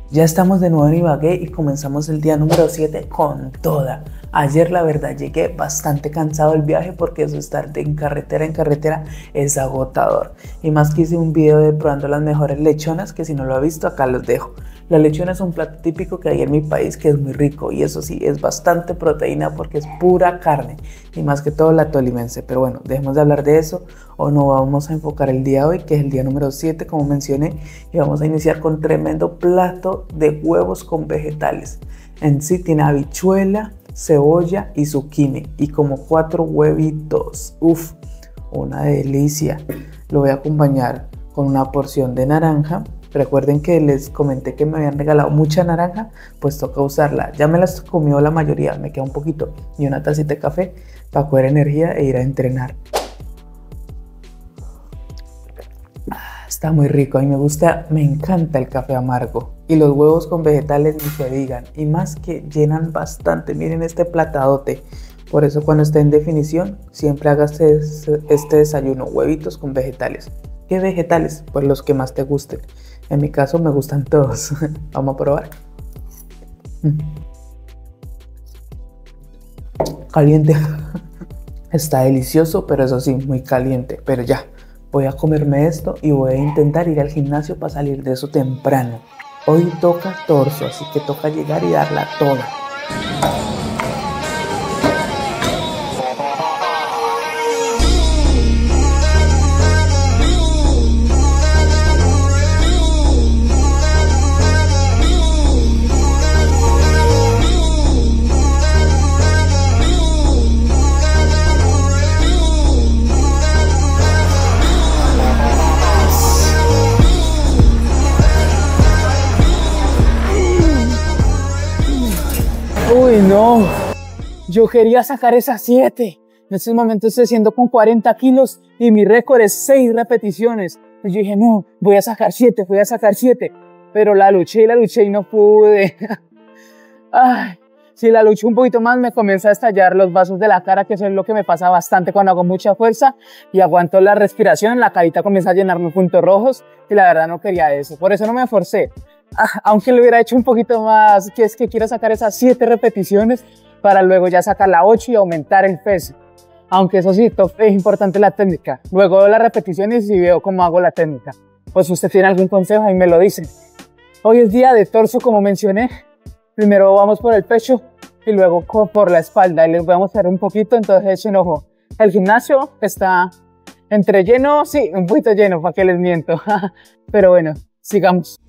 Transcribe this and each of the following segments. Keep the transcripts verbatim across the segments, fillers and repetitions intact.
Ya estamos de nuevo en Ibagué y comenzamos el día número siete con toda. Ayer la verdad llegué bastante cansado del viaje porque eso estar de en carretera en carretera es agotador. Y más que hice un video de probando las mejores lechonas, que si no lo ha visto acá los dejo. La lechona es un plato típico que hay en mi país que es muy rico y eso sí, es bastante proteína porque es pura carne y más que todo la tolimense. Pero bueno, dejemos de hablar de eso o no vamos a enfocar el día de hoy, que es el día número siete como mencioné, y vamos a iniciar con tremendo plato de huevos con vegetales. En sí tiene habichuela, cebolla y zucchini y como cuatro huevitos. Uf, una delicia. Lo voy a acompañar con una porción de naranja. Recuerden que les comenté que me habían regalado mucha naranja, pues toca usarla. Ya me las comió la mayoría, me queda un poquito. Y una tacita de café para coger energía e ir a entrenar. Está muy rico, a mí me gusta, me encanta el café amargo. Y los huevos con vegetales ni se digan. Y más que llenan bastante, miren este platadote. Por eso cuando esté en definición, siempre hagas este desayuno, huevitos con vegetales. ¿Qué vegetales? Pues los que más te gusten. En mi caso me gustan todos. Vamos a probar. Caliente. Está delicioso, pero eso sí, muy caliente. Pero ya, voy a comerme esto y voy a intentar ir al gimnasio para salir de eso temprano. Hoy toca torso, así que toca llegar y darla toda. Uy, no, yo quería sacar esas siete. En estos momentos estoy haciendo con cuarenta kilos y mi récord es seis repeticiones. Pues yo dije, no, voy a sacar siete, voy a sacar siete. Pero la luché y la luché y no pude. Ay, si la luché un poquito más me comienza a estallar los vasos de la cara, que eso es lo que me pasa bastante cuando hago mucha fuerza y aguanto la respiración, la carita comienza a llenarme puntos rojos y la verdad no quería eso. Por eso no me esforcé. Aunque lo hubiera hecho un poquito más, que es que quiero sacar esas siete repeticiones para luego ya sacar la ocho y aumentar el peso. Aunque eso sí, es importante la técnica. Luego veo las repeticiones y veo cómo hago la técnica. Pues usted tiene algún consejo y me lo dice. Hoy es día de torso, como mencioné. Primero vamos por el pecho y luego por la espalda. Y les voy a mostrar un poquito, entonces echen ojo. El gimnasio está entre lleno, sí, un poquito lleno, para que les miento. Pero bueno, sigamos.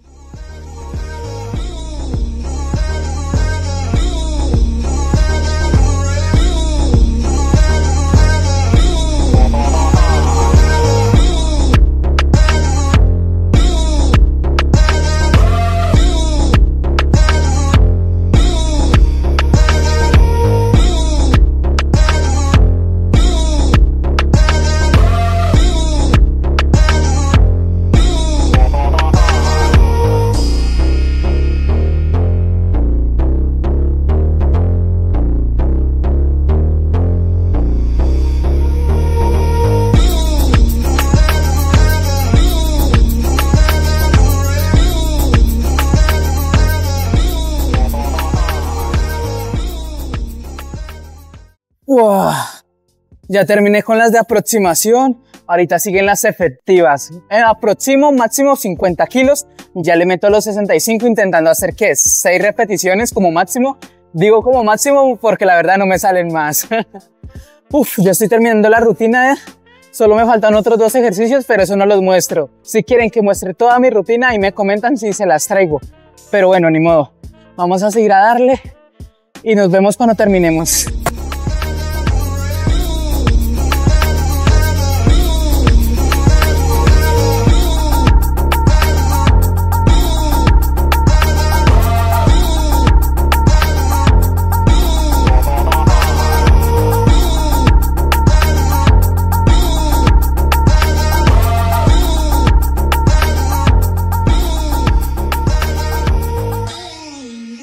Wow. Ya terminé con las de aproximación, ahorita siguen las efectivas. En aproximo máximo cincuenta kilos, ya le meto los sesenta y cinco intentando hacer ¿qué? seis repeticiones como máximo. Digo como máximo porque la verdad no me salen más. Uf, ya estoy terminando la rutina, ¿eh? Solo me faltan otros dos ejercicios, pero eso no los muestro. Si quieren que muestre toda mi rutina y me comentan si se las traigo. Pero bueno, ni modo. Vamos a seguir a darle y nos vemos cuando terminemos.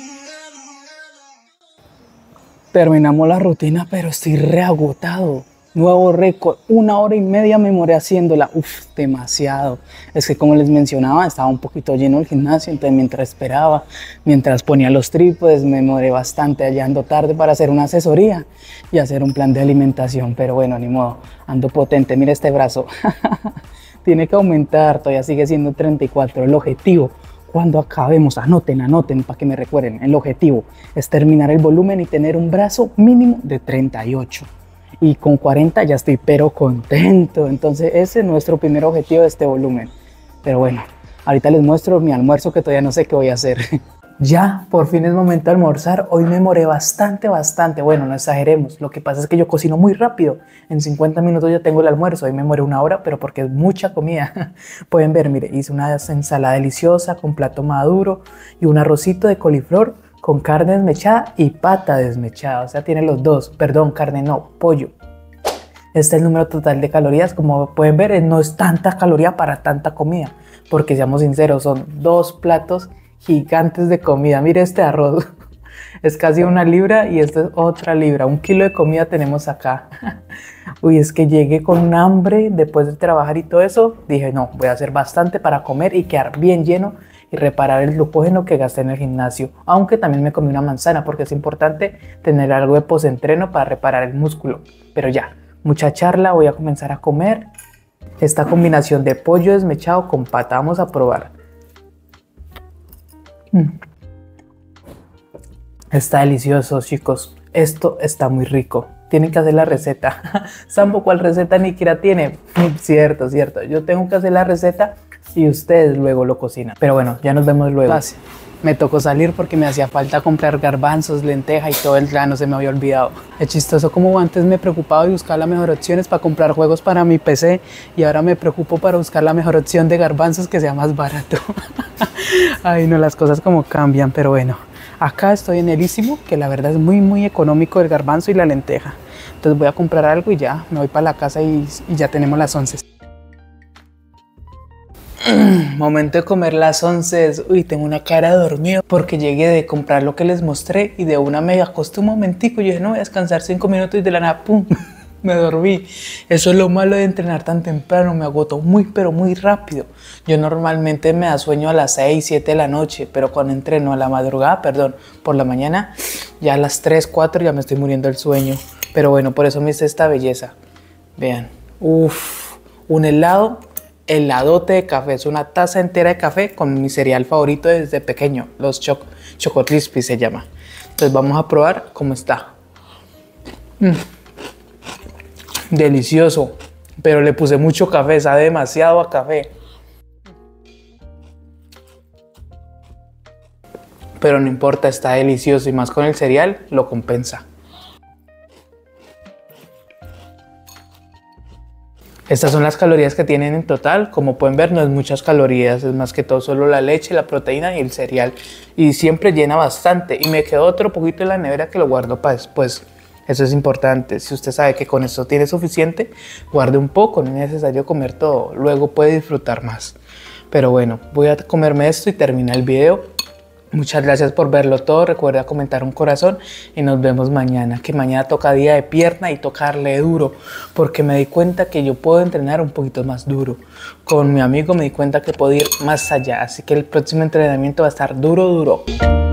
Terminamos la rutina, pero estoy reagotado. Nuevo récord, una hora y media me demoré haciéndola. Uf, demasiado. Es que como les mencionaba, estaba un poquito lleno el gimnasio, entonces mientras esperaba, mientras ponía los trípodes, me demoré bastante, allá ando tarde para hacer una asesoría y hacer un plan de alimentación. Pero bueno, ni modo, ando potente. Mira este brazo. Tiene que aumentar, todavía sigue siendo treinta y cuatro. El objetivo, cuando acabemos, anoten, anoten para que me recuerden, el objetivo es terminar el volumen y tener un brazo mínimo de treinta y ocho. Y con cuarenta ya estoy pero contento. Entonces ese es nuestro primer objetivo de este volumen. Pero bueno, ahorita les muestro mi almuerzo que todavía no sé qué voy a hacer. Ya, por fin es momento de almorzar. Hoy me demoré bastante, bastante. Bueno, no exageremos. Lo que pasa es que yo cocino muy rápido. En cincuenta minutos ya tengo el almuerzo. Hoy me demoré una hora, pero porque es mucha comida. Pueden ver, mire, hice una ensalada deliciosa con plato maduro y un arrocito de coliflor con carne desmechada y pata desmechada. O sea, tiene los dos. Perdón, carne no, pollo. Este es el número total de calorías. Como pueden ver, no es tanta caloría para tanta comida. Porque seamos sinceros, son dos platos gigantes de comida. Mire este arroz. Es casi una libra y esto es otra libra. Un kilo de comida tenemos acá. Uy, es que llegué con un hambre después de trabajar y todo eso. Dije, no, voy a hacer bastante para comer y quedar bien lleno y reparar el glucógeno que gasté en el gimnasio. Aunque también me comí una manzana porque es importante tener algo de postentreno para reparar el músculo. Pero ya, mucha charla, voy a comenzar a comer esta combinación de pollo desmechado con pata. Vamos a probar. Mm. Está delicioso, chicos. Esto está muy rico. Tienen que hacer la receta. Sambo, ¿cuál receta ni siquiera tiene? Cierto, cierto. Yo tengo que hacer la receta y ustedes luego lo cocinan. Pero bueno, ya nos vemos luego. Así. Me tocó salir porque me hacía falta comprar garbanzos, lenteja y todo el grano, se me había olvidado. Es chistoso como antes me preocupaba de buscar las mejores opciones para comprar juegos para mi P C y ahora me preocupo para buscar la mejor opción de garbanzos que sea más barato. Ay, no, las cosas como cambian, pero bueno. Acá estoy en Elísimo, que la verdad es muy, muy económico el garbanzo y la lenteja. Entonces voy a comprar algo y ya, me voy para la casa y, y ya tenemos las once. Momento de comer las once. Uy, tengo una cara de dormido porque llegué de comprar lo que les mostré y de una me acosté un momentico y dije, no, voy a descansar cinco minutos y de la nada, pum, me dormí. Eso es lo malo de entrenar tan temprano, me agoto muy, pero muy rápido. Yo normalmente me da sueño a las seis, siete de la noche, pero cuando entreno a la madrugada, perdón, por la mañana, ya a las tres, cuatro ya me estoy muriendo el sueño. Pero bueno, por eso me hice esta belleza. Vean, uff, un helado. Heladote de café, es una taza entera de café con mi cereal favorito desde pequeño, los Choc Choco Crispy se llama. Entonces vamos a probar cómo está. Mm. Delicioso, pero le puse mucho café, sabe demasiado a café. Pero no importa, está delicioso y más con el cereal lo compensa. Estas son las calorías que tienen en total. Como pueden ver, no es muchas calorías, es más que todo solo la leche, la proteína y el cereal. Y siempre llena bastante. Y me quedó otro poquito en la nevera que lo guardo para después. Eso es importante. Si usted sabe que con eso tiene suficiente, guarde un poco, no es necesario comer todo. Luego puede disfrutar más. Pero bueno, voy a comerme esto y terminar el video. Muchas gracias por verlo todo. Recuerda comentar un corazón y nos vemos mañana. Que mañana toca día de pierna y tocarle duro. Porque me di cuenta que yo puedo entrenar un poquito más duro. Con mi amigo me di cuenta que puedo ir más allá. Así que el próximo entrenamiento va a estar duro, duro.